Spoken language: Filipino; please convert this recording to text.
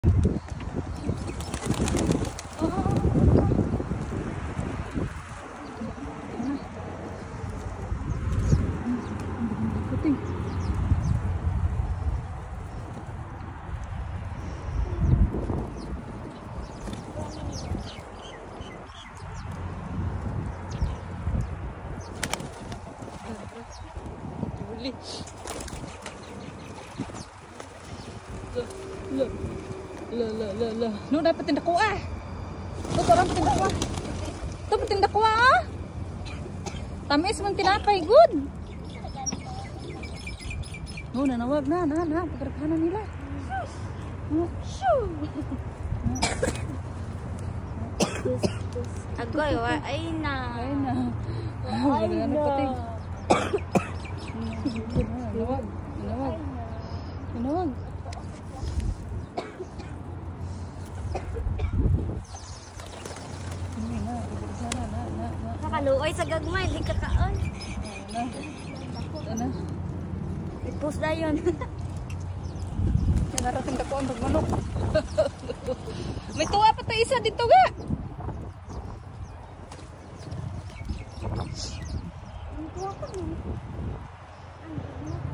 No, dapat tindak ko ah. Ito parang tindak ko. Ito tindak ko ah. Tamis man tinapay good. No, nanawag na. Pagkarakanan nila. Agoy, ay na. Ay na. Ay na. Nanawag. Nakaluoy sa gagmay, di kakaon. Ano? Ipos na yun. Narating ka ko ang magmanok. May tuwa pa tayo isa dito ga. Ang tuwa pa mo.